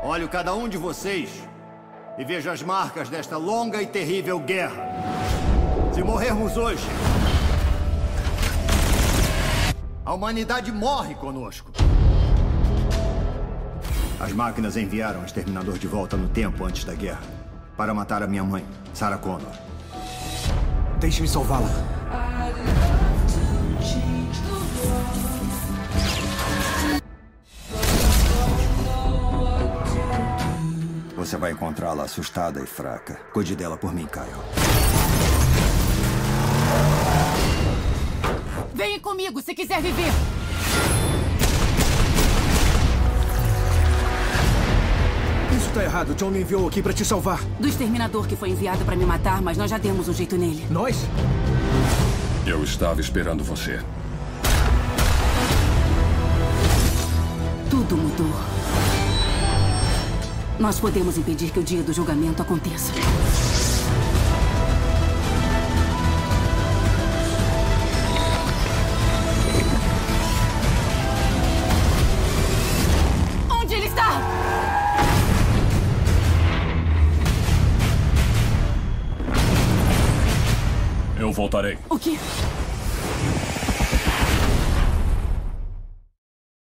Olho cada um de vocês e vejo as marcas desta longa e terrível guerra. Se morrermos hoje, a humanidade morre conosco. As máquinas enviaram o Exterminador de volta no tempo antes da guerra para matar a minha mãe, Sarah Connor. Deixe-me salvá-la. Você vai encontrá-la assustada e fraca. Cuide dela por mim, Kyle. Venha comigo se quiser viver. Isso tá errado. John me enviou aqui pra te salvar. Do Exterminador que foi enviado pra me matar, mas nós já demos um jeito nele. Nós? Eu estava esperando você. Tudo mudou. Nós podemos impedir que o dia do julgamento aconteça. Onde ele está? Eu voltarei. O quê?